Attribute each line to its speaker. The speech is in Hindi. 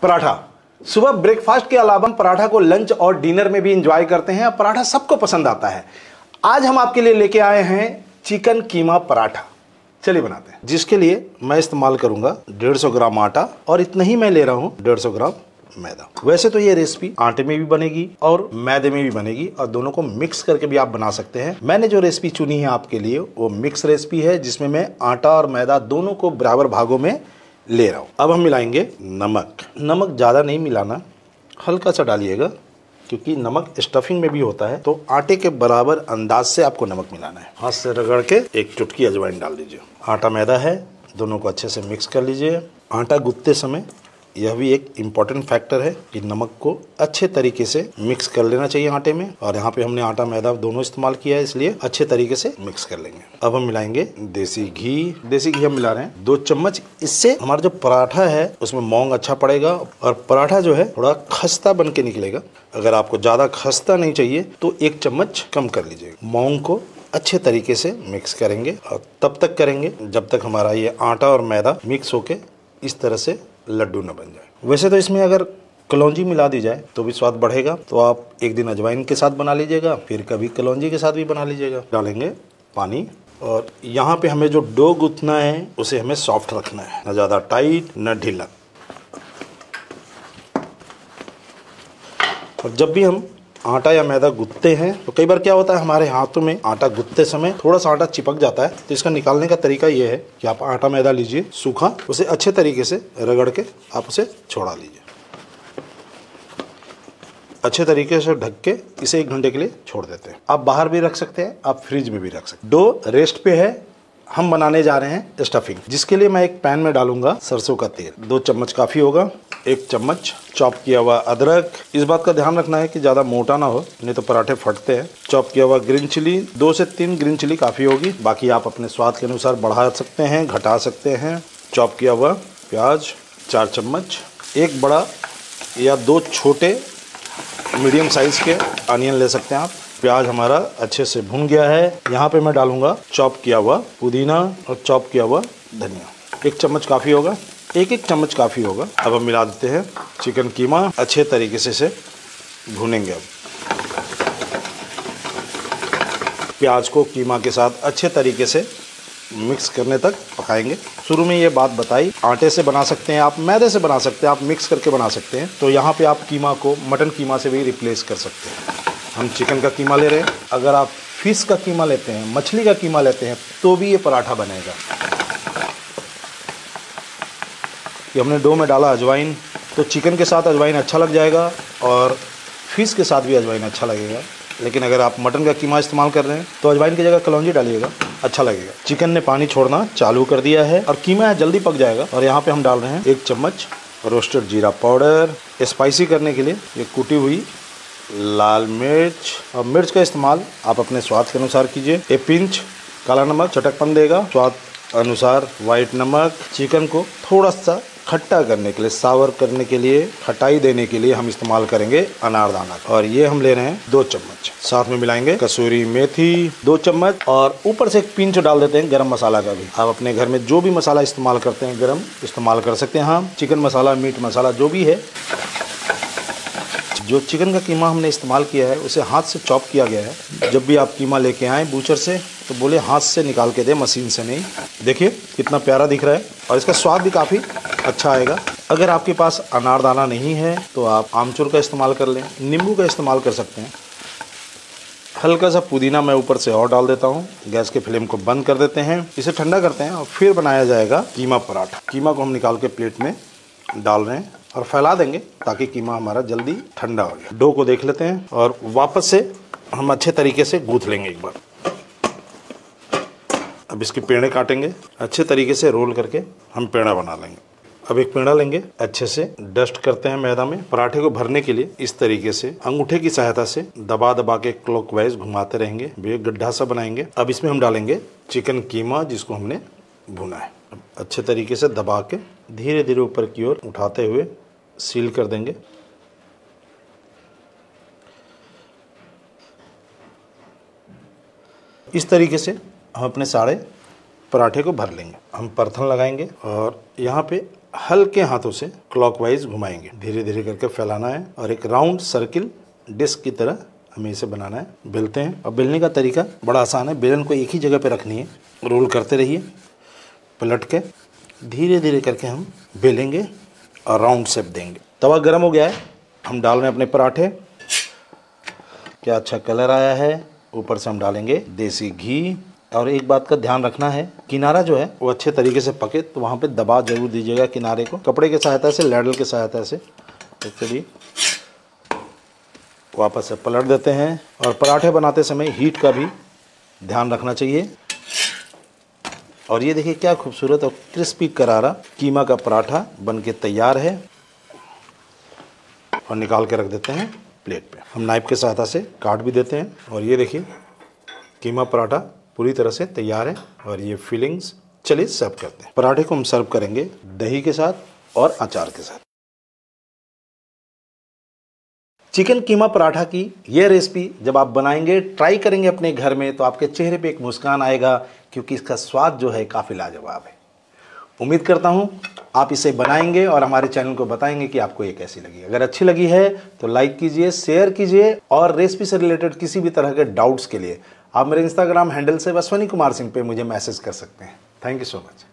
Speaker 1: पराठा सुबह ब्रेकफास्ट के अलावा हम पराठा को लंच और डिनर में भी एंजॉय करते हैं। पराठा सबको पसंद आता है। आज हम आपके लिए लेके आए हैं चिकन कीमा पराठा। चलिए बनाते हैं। जिसके लिए मैं इस्तेमाल करूंगा 150 ग्राम आटा और इतना ही मैं ले रहा हूं 150 ग्राम मैदा। वैसे तो ये रेसिपी आटे में भी बनेगी और मैदे में भी बनेगी और दोनों को मिक्स करके भी आप बना सकते हैं। मैंने जो रेसिपी चुनी है आपके लिए वो मिक्स रेसिपी है, जिसमें मैं आटा और मैदा दोनों को बराबर भागों में ले रहा हूँ। अब हम मिलाएंगे नमक। नमक ज़्यादा नहीं मिलाना, हल्का सा डालिएगा, क्योंकि नमक स्टफिंग में भी होता है। तो आटे के बराबर अंदाज से आपको नमक मिलाना है। हाथ से रगड़ के एक चुटकी अजवाइन डाल दीजिए। आटा मैदा है, दोनों को अच्छे से मिक्स कर लीजिए। आटा गूंथते समय यह भी एक इम्पॉर्टेंट फैक्टर है कि नमक को अच्छे तरीके से मिक्स कर लेना चाहिए आटे में। और यहाँ पे हमने आटा मैदा दोनों इस्तेमाल किया है, इसलिए अच्छे तरीके से मिक्स कर लेंगे। अब हम मिलाएंगे देसी घी। देसी घी हम मिला रहे हैं 2 चम्मच। इससे हमारा जो पराठा है उसमें मौंग अच्छा पड़ेगा और पराठा जो है थोड़ा खस्ता बन के निकलेगा। अगर आपको ज़्यादा खस्ता नहीं चाहिए तो 1 चम्मच कम कर लीजिएगा। मौंग को अच्छे तरीके से मिक्स करेंगे और तब तक करेंगे जब तक हमारा ये आटा और मैदा मिक्स होके इस तरह से लड्डू न बन जाए। वैसे तो इसमें अगर कलौंजी मिला दी जाए तो भी स्वाद बढ़ेगा। तो आप एक दिन अजवाइन के साथ बना लीजिएगा, फिर कभी कलौंजी के साथ भी बना लीजिएगा। डालेंगे पानी और यहाँ पे हमें जो डो गूंथना है उसे हमें सॉफ्ट रखना है, न ज़्यादा टाइट न ढीला। और जब भी हम आटा या मैदा गूंथते हैं तो कई बार क्या होता है, हमारे हाथों में आटा गूंथते समय थोड़ा सा आटा चिपक जाता है। तो इसका निकालने का तरीका ये है कि आप आटा मैदा लीजिए सूखा, उसे अच्छे तरीके से रगड़ के आप उसे छोड़ा लीजिए। अच्छे तरीके से ढक के इसे 1 घंटे के लिए छोड़ देते हैं। आप बाहर भी रख सकते हैं, आप फ्रिज में भी रख सकते हैं। डो रेस्ट पे है। हम बनाने जा रहे हैं स्टफिंग, जिसके लिए मैं एक पैन में डालूंगा सरसों का तेल। 2 चम्मच काफ़ी होगा। 1 चम्मच चॉप किया हुआ अदरक। इस बात का ध्यान रखना है कि ज़्यादा मोटा ना हो, नहीं तो पराठे फटते हैं। चॉप किया हुआ ग्रीन चिली, 2 से 3 ग्रीन चिली काफ़ी होगी। बाकी आप अपने स्वाद के अनुसार बढ़ा सकते हैं, घटा सकते हैं। चॉप किया हुआ प्याज 4 चम्मच। 1 बड़ा या 2 छोटे मीडियम साइज़ के अनियन ले सकते हैं आप। प्याज हमारा अच्छे से भुन गया है। यहाँ पे मैं डालूंगा चॉप किया हुआ पुदीना और चॉप किया हुआ धनिया। 1 चम्मच काफ़ी होगा, 1 चम्मच काफ़ी होगा। अब हम मिला देते हैं चिकन कीमा। अच्छे तरीके से इसे भुनेंगे। अब प्याज को कीमा के साथ अच्छे तरीके से मिक्स करने तक पकाएंगे। शुरू में ये बात बताई, आटे से बना सकते हैं आप, मैदे से बना सकते हैं आप, मिक्स करके बना सकते हैं। तो यहाँ पे आप कीमा को मटन कीमा से भी रिप्लेस कर सकते हैं। हम चिकन का कीमा ले रहे हैं। अगर आप फिश का कीमा लेते हैं, मछली का कीमा लेते हैं, तो भी ये पराठा बनेगा। कि हमने डो में डाला अजवाइन, तो चिकन के साथ अजवाइन अच्छा लग जाएगा और फिश के साथ भी अजवाइन अच्छा लगेगा। लेकिन अगर आप मटन का कीमा इस्तेमाल कर रहे हैं तो अजवाइन की जगह कलौंजी डालिएगा, अच्छा लगेगा। चिकन ने पानी छोड़ना चालू कर दिया है और कीमा जल्दी पक जाएगा। और यहाँ पे हम डाल रहे हैं 1 चम्मच रोस्टेड जीरा पाउडर। स्पाइसी करने के लिए ये कुटी हुई लाल मिर्च, और मिर्च का इस्तेमाल आप अपने स्वाद के अनुसार कीजिए। 1 पिंच काला नमक चटकपन देगा। स्वाद अनुसार वाइट नमक। चिकन को थोड़ा सा खट्टा करने के लिए, सावर करने के लिए, खटाई देने के लिए हम इस्तेमाल करेंगे अनारदाना। और ये हम ले रहे हैं 2 चम्मच। साथ में मिलाएंगे कसूरी मेथी 2 चम्मच और ऊपर से 1 पिंच डाल देते हैं गरम मसाला का भी। आप अपने घर में जो भी मसाला इस्तेमाल करते हैं गरम इस्तेमाल कर सकते हैं। हाँ, चिकन मसाला, मीट मसाला जो भी है। जो चिकन का कीमा हमने इस्तेमाल किया है उसे हाथ से चॉप किया गया है। जब भी आप कीमा लेके आएँ बूचर से तो बोले हाथ से निकाल के दे, मशीन से नहीं। देखिए कितना प्यारा दिख रहा है और इसका स्वाद भी काफ़ी अच्छा आएगा। अगर आपके पास अनारदाना नहीं है तो आप आमचूर का इस्तेमाल कर लें, नींबू का इस्तेमाल कर सकते हैं। हल्का सा पुदीना मैं ऊपर से और डाल देता हूँ। गैस के फ्लेम को बंद कर देते हैं, इसे ठंडा करते हैं और फिर बनाया जाएगा कीमा पराठा। कीमा को हम निकाल के प्लेट में डाल रहे हैं और फैला देंगे ताकि कीमा हमारा जल्दी ठंडा हो जाए। डो को देख लेते हैं और वापस से हम अच्छे तरीके से गूंथ लेंगे एक बार। अब इसके पेड़े काटेंगे, अच्छे तरीके से रोल करके हम पेड़ा बना लेंगे। अब एक पेड़ा लेंगे, अच्छे से डस्ट करते हैं मैदा में। पराठे को भरने के लिए इस तरीके से अंगूठे की सहायता से दबा दबा के क्लॉकवाइज घुमाते रहेंगे। एक गड्ढा सा बनाएंगे। अब इसमें हम डालेंगे चिकन कीमा जिसको हमने भुना है। अच्छे तरीके से दबा के धीरे धीरे ऊपर की ओर उठाते हुए सील कर देंगे। इस तरीके से हम अपने सारे पराठे को भर लेंगे। हम परथन लगाएंगे और यहाँ पे हल्के हाथों से क्लॉकवाइज घुमाएंगे, धीरे धीरे करके फैलाना है और एक राउंड सर्किल डिस्क की तरह हमें इसे बनाना है। बेलते हैं। और बेलने का तरीका बड़ा आसान है। बेलन को एक ही जगह पे रखनी है, रोल करते रहिए, पलट के धीरे धीरे करके हम बेलेंगे और राउंड शेप देंगे। तवा गर्म हो गया है, हम डाल रहे हैं अपने पराठे। क्या अच्छा कलर आया है। ऊपर से हम डालेंगे देसी घी। और एक बात का ध्यान रखना है, किनारा जो है वो अच्छे तरीके से पके, तो वहाँ पे दबा जरूर दीजिएगा किनारे को, कपड़े की सहायता से, लैडल की सहायता से। तो चलिए वापस से पलट देते हैं। और पराठे बनाते समय हीट का भी ध्यान रखना चाहिए। और ये देखिए क्या खूबसूरत और क्रिस्पी करारा कीमा का पराठा बनके तैयार है। और निकाल के रख देते हैं प्लेट पे। हम नाइफ के सहायता से काट भी देते हैं। और ये देखिए कीमा पराठा पूरी तरह से तैयार है। और ये फीलिंग्स, चलिए सर्व करते हैं। पराठे को हम सर्व करेंगे दही के साथ और अचार के साथ। चिकन कीमा पराठा की यह रेसिपी जब आप बनाएंगे, ट्राई करेंगे अपने घर में, तो आपके चेहरे पे एक मुस्कान आएगा, क्योंकि इसका स्वाद जो है काफ़ी लाजवाब है। उम्मीद करता हूं आप इसे बनाएंगे और हमारे चैनल को बताएंगे कि आपको ये कैसी लगी। अगर अच्छी लगी है तो लाइक कीजिए, शेयर कीजिए। और रेसिपी से रिलेटेड किसी भी तरह के डाउट्स के लिए आप मेरे इंस्टाग्राम हैंडल से अश्विनी कुमार सिंह पे मुझे मैसेज कर सकते हैं। Thank you so much.